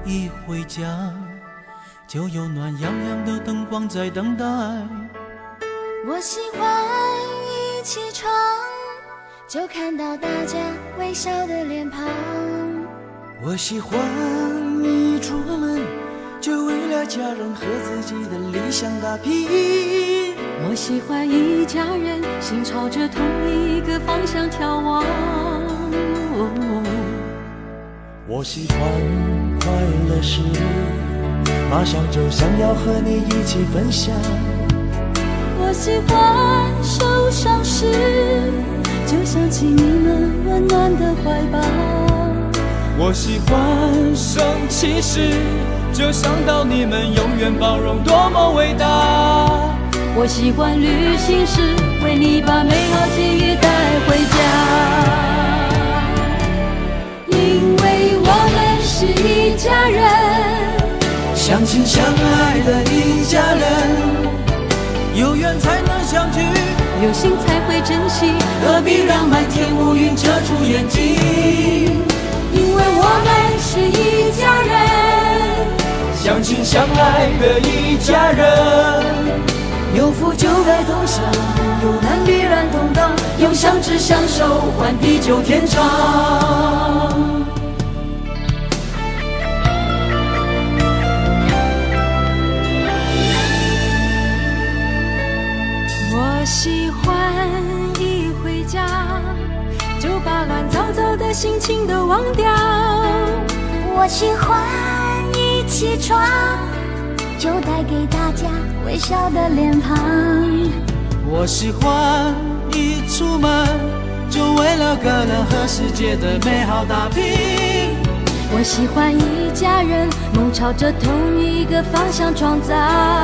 一回家，就有暖洋洋的灯光在等待。 我喜欢一起床就看到大家微笑的脸庞。 我喜欢一出门就为了家人和自己的理想打拼。 我喜欢一家人心朝着同一个方向眺望。 我喜欢快乐时马上就想要和你一起分享。 我喜欢受伤时就想起你们温暖的怀抱。 我喜欢生气时就想到你们永远包容多么伟大。 我喜欢旅行时为你把美好记忆带回家。因为我们是一家人， 相亲相爱的一家人， 有缘才能相聚， 有心才会珍惜， 何必让漫天乌云遮住眼睛？ 因为我们是一家人， 相亲相爱的一家人，有福就该同享，有难必然同当，用相知相守换地久天长。 我喜欢一回家就把乱糟糟的心情都忘掉。 我喜欢一起床就带给大家微笑的脸庞。 我喜欢一出门就为了个人和世界的美好打拼。 我喜欢一家人梦朝着同一个方向创造。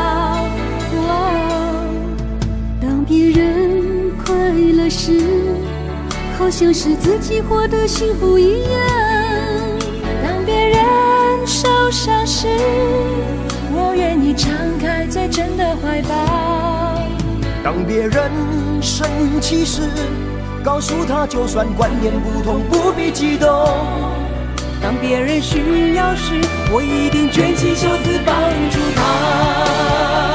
当别人快乐时好像是自己获得幸福一样。当别人受伤时我愿意敞开最真的怀抱。 当别人生气时告诉他就算观念不同不必激动。 当别人需要时我一定卷起袖子帮助他。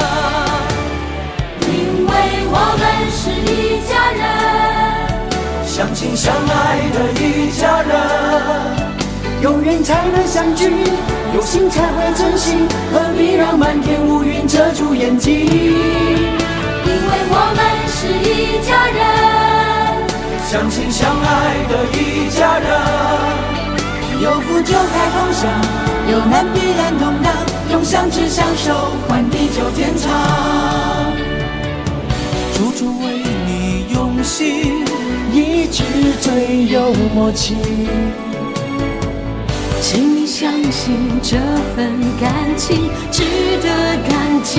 因为我们是一家人， 相亲相爱的一家人，有缘才能相聚，有心才会珍惜，何必让漫天乌云遮住眼睛？ 因为我们是一家人， 相亲相爱的一家人，有福就该同享，有难必然同当，用相知相守换地久天长。 处处为你用心， 一直最有默契。 请你相信这份感情值得感激。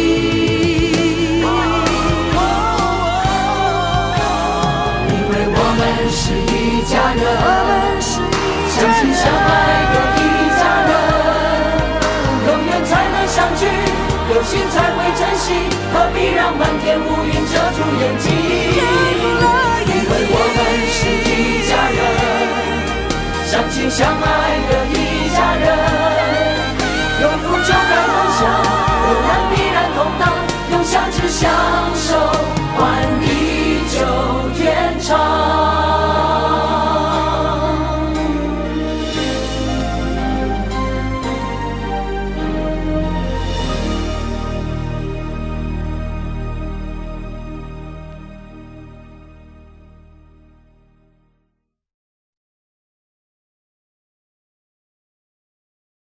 因为我们是一家人，相亲相爱的一家人，有缘才能相聚，有心才会珍惜，何必让漫天乌云遮住眼睛？因为我们是一家人，相亲相爱的一家人，有福就该同享，有难必然同当，用相知相